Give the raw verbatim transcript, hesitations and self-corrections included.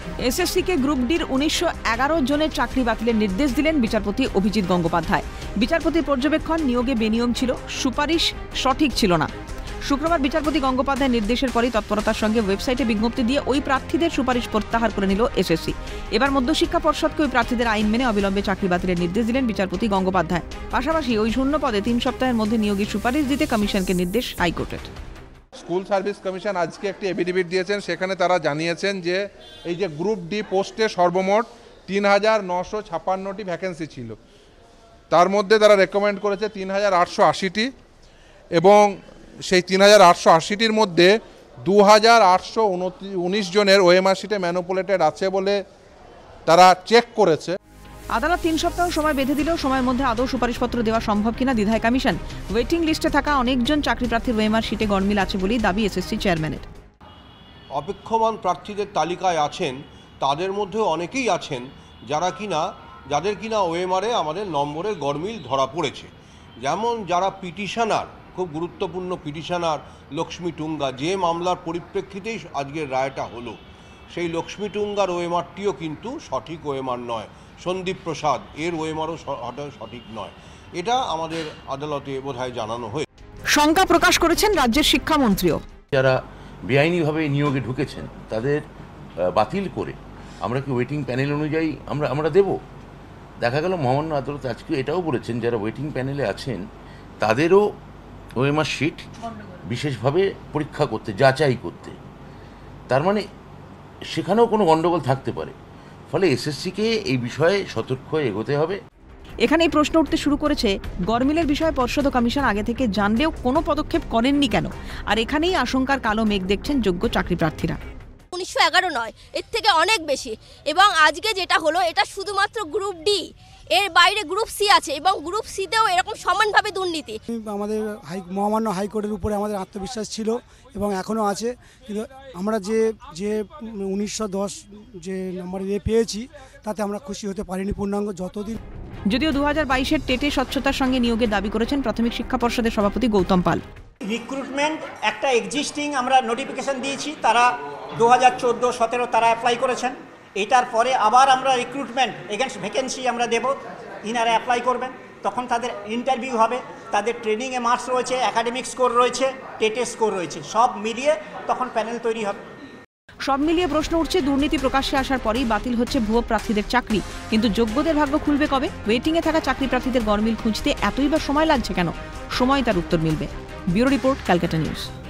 SSC কে group ডির উনিশশো এগারো জনের চাকরি বাতিলের নির্দেশ দিলেন বিচারপতি অভিজিৎ গঙ্গোপাধ্যায়। বিচারপতির পর্যবেক্ষণ, নিয়োগে বেনিয়ম ছিল, সুপারিশ সঠিক ছিল না। শুক্রবার বিচারপতি গঙ্গোপাধ্যায়ের নির্দেশের পরই তৎপরতার সঙ্গে ওয়েবসাইটে বিজ্ঞপ্তি দিয়ে ওই প্রার্থীদের সুপারিশ প্রত্যাহার করে নিল এসএসসি। এবার মধ্যশিক্ষা পর্ষদকে ওই প্রার্থীদের আইন মেনে অবিলম্বে চাকরি বাতিলের নির্দেশ দিলেন বিচারপতি গঙ্গোপাধ্যায়। পাশাপাশি ওই শূন্য পদে তিন সপ্তাহের মধ্যে নিয়োগের সুপারিশ দিতে কমিশনকে নির্দেশ হাইকোর্টের। স্কুল সার্ভিস কমিশন আজকে একটি এফিডেভিট দিয়েছেন, সেখানে তারা জানিয়েছেন যে এই যে গ্রুপ ডি পোস্টে সর্বমোট তিন হাজার নশো ছাপ্পান্নটি ভ্যাকেন্সি ছিল, তার মধ্যে তারা রেকমেন্ড করেছে তিন হাজার আটশো আশিটি এবং সেই তিন হাজার আটশো আশিটির মধ্যে দু হাজার আটশো উনিশ জনের ওএমআর শিটে ম্যানুপুলেটেড আছে বলে তারা চেক করেছে। আদালত তিন সপ্তাহ সময় বেঁধে দিলেও সময়ের মধ্যে আদৌ সুপারিশপত্র দেওয়া সম্ভব কিনা দ্বিধায় কমিশন। ওয়েটিং লিস্টে থাকা অনেকজন চাকরি প্রার্থীর ওএমআর শিটে গরমিল আছে বলেই দাবি এসএসসি চেয়ারম্যানের। অপেক্ষমান প্রার্থীদের তালিকায় আছেন, তাদের মধ্যে অনেকেই আছেন যারা কিনা যাদের কিনা ওএমআরে আমাদের নম্বরে গরমিল ধরা পড়েছে। যেমন যারা পিটিশনার, খুব গুরুত্বপূর্ণ পিটিশনার লক্ষ্মী টুঙ্গা, যে মামলার পরিপ্রেক্ষিতেই আজকের রায়টা হলো, সেই লক্ষ্মী টুঙ্গার ওএমআরটিও কিন্তু সঠিক ওএমআর নয়। সন্দীপ প্রসাদ এর ওএমআরও সঠিক নয়। এটা আমাদের আদালতে বোধহয় জানানো হয়েছে। শঙ্কা প্রকাশ করেছেন রাজ্যের শিক্ষামন্ত্রীও। যারা বেআইনিভাবে নিয়োগে ঢুকেছেন তাদের বাতিল করে আমরা কি ওয়েটিং প্যানেল অনুযায়ী আমরা আমরা দেব? দেখা গেল মহামান্য আদালত আজকে এটাও বলেছেন যারা ওয়েটিং প্যানেলে আছেন তাদেরও ওএমআর শিট বিশেষভাবে পরীক্ষা করতে, যাচাই করতে। তার মানে সেখানেও কোনো গণ্ডগোল থাকতে পারে। ফলে এসএসসিকে এই বিষয়ে সতর্ক হয়ে এগোতে হবে। এখানেই প্রশ্ন উঠতে শুরু করেছে, গরমিলের বিষয়ে পর্ষদ কমিশন আগে থেকে জানলেও কোনো পদক্ষেপ করেননি কেন? আর এখানেই আশঙ্কার কালো মেঘ দেখছেন যোগ্য চাকরি প্রার্থীরা। উনিশশো এগারো নয়, এর থেকে অনেক বেশি। এবং আজকে যেটা হলো এটা শুধুমাত্র গ্রুপ ডি, এর বাইরে গ্রুপ সি আছে এবং গ্রুপ সিতেও এরকম সমানভাবে দুর্নীতি। আমাদের হাই মহামান্য হাইকোর্টের উপরে আমাদের আত্মবিশ্বাস ছিল এবং এখনও আছে, কিন্তু আমরা যে যে উনিশশো দশ যে নম্বরে এ পেয়েছি তাতে আমরা খুশি হতে পারিনি পূর্ণাঙ্গ যতদিন। যদিও দু হাজার বাইশের টেটে স্বচ্ছতার সঙ্গে নিয়োগের দাবি করেছেন প্রাথমিক শিক্ষা পর্ষদের সভাপতি গৌতম পাল। রিক্রুটমেন্ট একটা এক্সিস্টিং আমরা নোটিফিকেশন দিয়েছি, তারা দু হাজার চোদ্দো সতেরো তারা অ্যাপ্লাই করেছেন। এটার পরে আবার আমরা রিক্রুটমেন্ট এগেনস্ট ভ্যাকেন্সি আমরা দেব, ইনারা অ্যাপ্লাই করবেন, তখন তাদের ইন্টারভিউ হবে, তাদের ট্রেনিংয়ে মার্কস রয়েছে, একাডেমিক স্কোর রয়েছে, টেটে স্কোর রয়েছে, সব মিলিয়ে তখন প্যানেল তৈরি হবে। সব মিলিয়ে প্রশ্ন উঠছে, দুর্নীতি প্রকাশ্যে আসার পরেই বাতিল হচ্ছে ভুয়ো প্রার্থীদের চাকরি, কিন্তু যোগ্যদের ভাগ্য খুলবে কবে? ওয়েটিংয়ে থাকা চাকরি প্রার্থীদের গরমিল খুঁজতে এতই বা সময় লাগছে কেন? সময় তার উত্তর মিলবে। Bureau report, Calcutta news.